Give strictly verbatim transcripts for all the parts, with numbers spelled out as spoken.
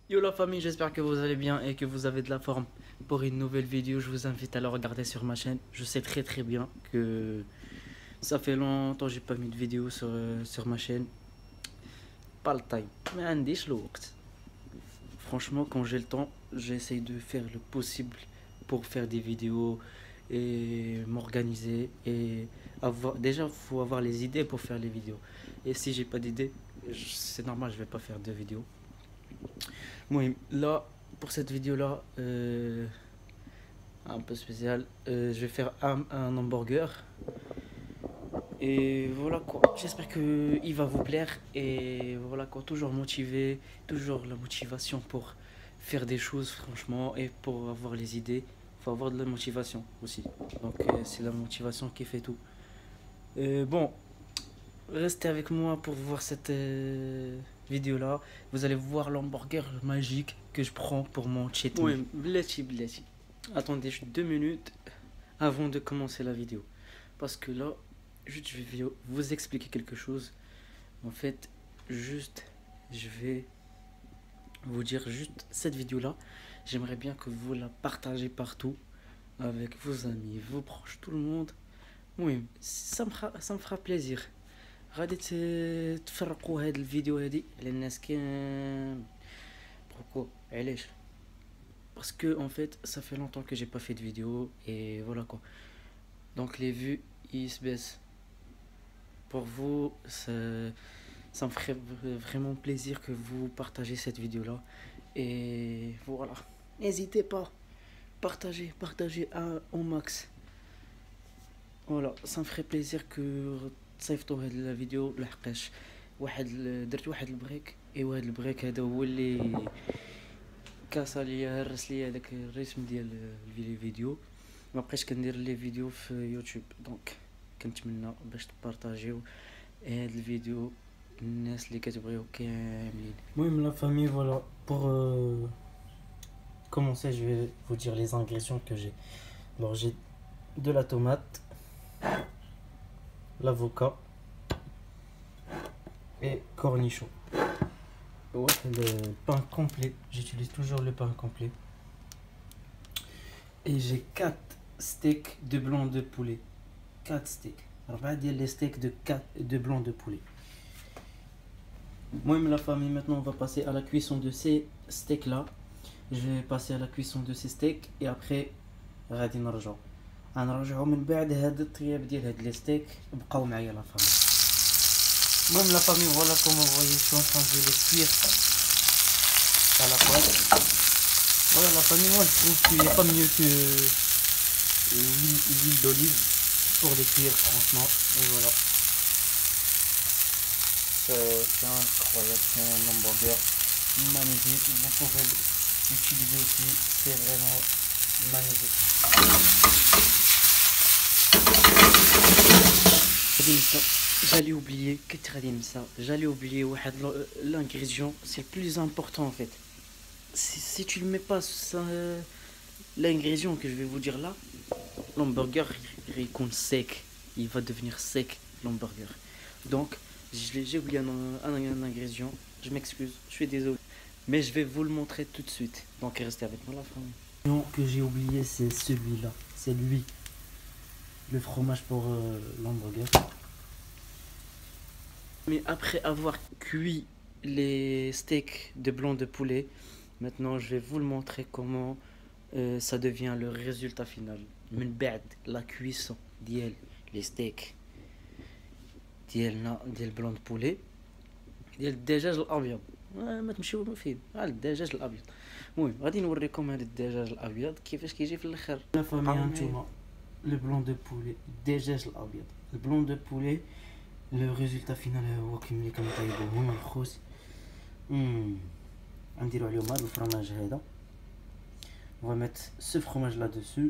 Yo la famille, j'espère que vous allez bien et que vous avez de la forme pour une nouvelle vidéo. Je vous invite à la regarder sur ma chaîne. Je sais très très bien que ça fait longtemps que j'ai pas mis de vidéo sur, euh, sur ma chaîne. Pas le time. Mais عنديش الوقت. Franchement, quand j'ai le temps, j'essaye de faire le possible pour faire des vidéos et m'organiser et avoir déjà faut avoir les idées pour faire les vidéos. Et si j'ai pas d'idées, je- c'est normal, je vais pas faire de vidéos. Moi, là, pour cette vidéo-là, euh, un peu spécial, euh, je vais faire un, un hamburger. Et voilà quoi, j'espère qu'il va vous plaire. Et voilà quoi, toujours motivé, toujours la motivation pour faire des choses, franchement, et pour avoir les idées. Il faut avoir de la motivation aussi. Donc, euh, c'est la motivation qui fait tout. Euh, bon, restez avec moi pour voir cette euh, vidéo-là. Vous allez voir l'hamburger magique que je prends pour mon cheat meal. Oui, blessi, blessi. Attendez juste deux minutes avant de commencer la vidéo. Parce que là, juste, je vais vous expliquer quelque chose. En fait, juste, je vais vous dire juste cette vidéo-là. J'aimerais bien que vous la partagez partout avec vos amis, vos proches, tout le monde. Oui, ça me fera, ça me fera plaisir. غادي ت- تفرقوا هاد الفيديو هادي على الناس كامل. Pourquoi علاش Parce que en fait, ça fait longtemps que j'ai pas fait de vidéo et voilà quoi. Donc les vues ils se baissent. Pour vous, ça, ça me ferait vraiment plaisir que vous partagez cette vidéo là. Et voilà. N'hésitez pas. Partagez, partagez à, au max. Voilà, ça me ferait plaisir que تصيفطوا هاد la vidéo لحقاش واحد ال- درت واحد البريك ايوا هاد البريك هذا هو اللي كاسا ليا هرس ليا هذاك الريتم ديال الفيديو. ما بقيتش كندير لي فيديو في يوتيوب. دونك كنتمنى باش تبارطاجيو هاد الفيديو الناس اللي كتبغيو كاملين. المهم لا فامي فوالا pour euh, commencer je vais vous dire les ingrédients que j'ai. Alors j'ai de la tomate, l'avocat et cornichon. Ouais, le pain complet, j'utilise toujours le pain complet. Et j'ai quatre steaks de blanc de poulet. quatre steaks. Alors, on va dire les steaks de, quatre, de blanc de poulet. Moi et la famille, maintenant on va passer à la cuisson de ces steaks là. Je vais passer à la cuisson de ces steaks et après غادي نرجعو غنرجعو من بعد هاد الطياب ديال هاد لي ستيك. بقاو معايا لا فامي. المهم لا فامي voilà comme vous voyez je suis en train de les cuire à la poêle. Voilà la famille, moi je trouve qu'il n'y a pas mieux que l'huile, l'huile d'olive pour les cuire franchement. Et voilà. C'est c'est incroyable, c'est un hamburger magnifique. Vous pouvez l'utiliser aussi, c'est vraiment magnifique. J'allais oublier, ça. J'allais oublier l'ingrédient, c'est le plus important en fait. Si, si tu ne mets pas ça, l'ingrédient que je vais vous dire là, l'hamburger il compte sec, il va devenir sec l'hamburger. Donc j'ai oublié un, un, un ingrédient, je m'excuse, je suis désolé, mais je vais vous le montrer tout de suite. Donc restez avec moi la famille. L'ingrédient que j'ai oublié c'est celui-là, c'est lui, le fromage pour euh, l'hamburger. Mais après avoir cuit les steaks de blanc de poulet, maintenant je vais vous le montrer comment euh, ça devient le résultat final. من بعد la cuisson ديال les steaks ديالنا ديال بلون دو بولي ديال الدجاج الابيض. ما تمشيو فيه على الدجاج الابيض. المهم غادي نوريكم هذا الدجاج الابيض كيفاش كيجي في الاخر. لا فامي هانتوما لو بلون دو بولي الدجاج الابيض البلون دو بولي. لو ريزولتا فينال هو كيما اللي كنطيبوه هما الخوت. امم غنديرو عليهم هذا الفرماج هذا. On va mettre ce fromage là dessus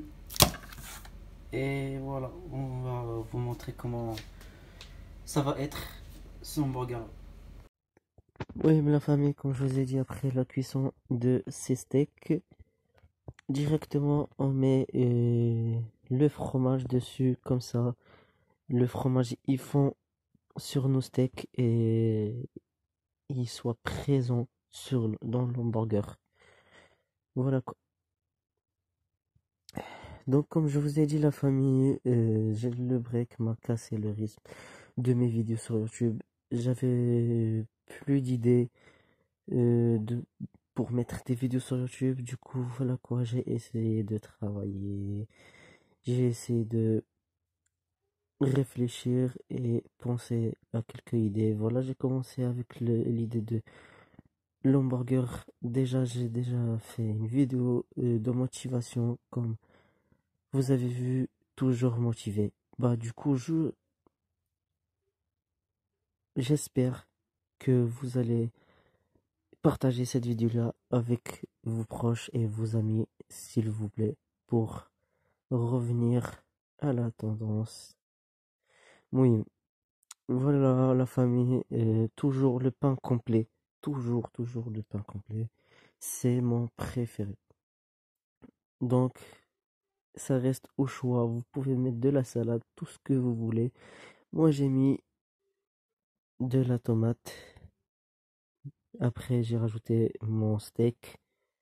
et voilà, on va vous montrer comment ça va être ce hamburger. Oui, mais la famille, comme je vous ai dit, après la cuisson de ces steaks, directement on met euh, le fromage dessus comme ça. Le fromage il fond sur nos steaks et il soit présent sur le- dans l'hamburger. Voilà quoi. Donc comme je vous ai dit la famille, euh, j'ai le break m'a cassé le rythme de mes vidéos sur YouTube. J'avais plus d'idées euh, de pour mettre des vidéos sur YouTube. Du coup voilà quoi, j'ai essayé de travailler, j'ai essayé de réfléchir et penser à quelques idées. Voilà, j'ai commencé avec le- l'idée de l'hamburger. Déjà, j'ai déjà fait une vidéo euh, de motivation, comme vous avez vu, toujours motivé. Bah, du coup, je, j'espère que vous allez partager cette vidéo-là avec vos proches et vos amis, s'il vous plaît, pour revenir à la tendance. Oui, voilà la famille, euh, toujours le pain complet, toujours, toujours le pain complet, c'est mon préféré. Donc, ça reste au choix, vous pouvez mettre de la salade, tout ce que vous voulez. Moi, j'ai mis de la tomate, après j'ai rajouté mon steak,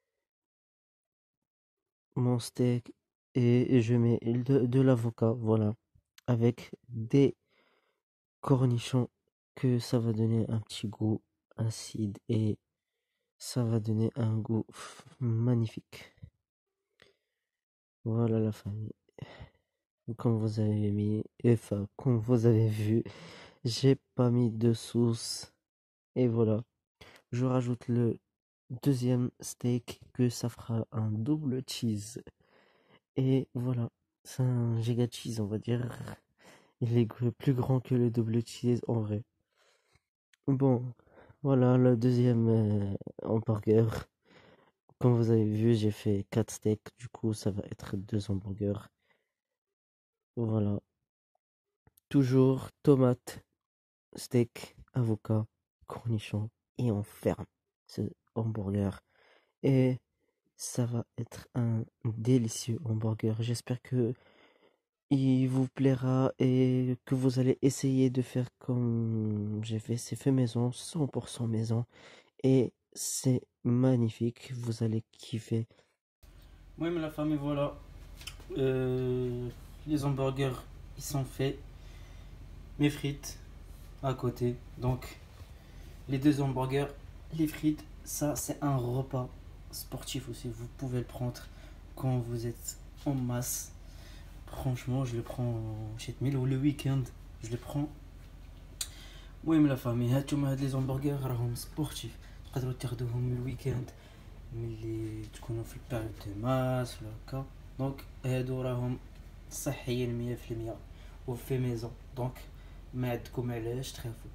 mon steak, et je mets de, de l'avocat, voilà, avec des cornichons, que ça va donner un petit goût acide et ça va donner un goût f- magnifique. Voilà la famille. Comme vous avez mis, enfin, comme vous avez vu, j'ai pas mis de sauce. Et voilà. Je rajoute le deuxième steak, que ça fera un double cheese. Et voilà. C'est un giga cheese, on va dire. Il est gr- plus grand que le double cheese en vrai. Bon, voilà le deuxième euh, hamburger. Comme vous avez vu, j'ai fait quatre steaks. Du coup, ça va être deux hamburgers. Voilà. Toujours tomate, steak, avocat, cornichon, et on ferme ce hamburger. Et ça va être un délicieux hamburger. J'espère que il vous plaira et que vous allez essayer de faire comme j'ai fait. C'est fait maison, cent pour cent maison. Et c'est magnifique. Vous allez kiffer. Oui, mais la famille, voilà. Euh, les hamburgers, ils sont faits. Mes frites à côté. Donc, les deux hamburgers, les frites, ça, c'est un repas sportif aussi. Vous pouvez le prendre quand vous êtes en masse. Franchement, je le prends chez Mille ou le week-end. Je le prends. المهم لا فامي هاتوما هاد لي زومبرغر راهم سبورتيف تقدروا تاخدوهم الويكاند ملي تكونوا في الباريود دو ماس ولا هكا. دونك هادو راهم صحيين مية في المية وفي ميزون. دونك ما عندكم علاش تخافوا،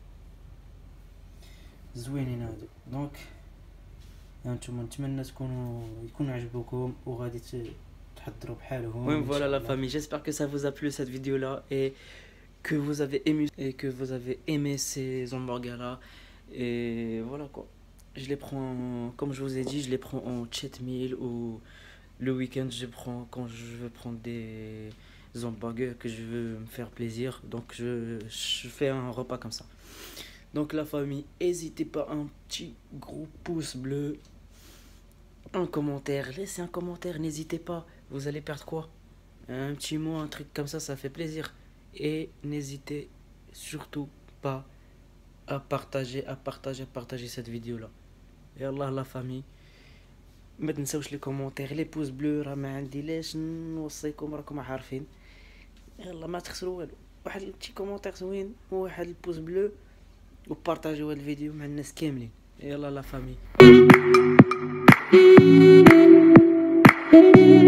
زوينين هادو. دونك هانتوما نتمنى تكونوا يكونوا عجبوكم وغادي تحضروا بحالهم. Oui, voilà la famille, j'espère que ça vous a plu cette vidéo là et que vous avez aimé et que vous avez aimé ces hamburgers là. Et voilà quoi. Je les prends, comme je vous ai dit, je les prends en cheat meal ou le week-end, je prends quand je veux prendre des hamburgers, que je veux me faire plaisir. Donc je, je fais un repas comme ça. Donc la famille, n'hésitez pas un petit gros pouce bleu, un commentaire, laissez un commentaire, n'hésitez pas. Vous allez perdre quoi? Un petit mot, un truc comme ça, ça fait plaisir. Et n'hésitez surtout pas à partager, à partager, à partager cette vidéo-là. Et Allah la famille, ما تنسوش لي كومونتير لي بوز بلو، راه ما عندي لاش نوصيكم، راكم عارفين. يلا ما تخسروا والو، واحد الشي كومونتير زوين وواحد البوز بلو وبارطاجيو هاد الفيديو مع الناس كاملين. يلا لا فامي.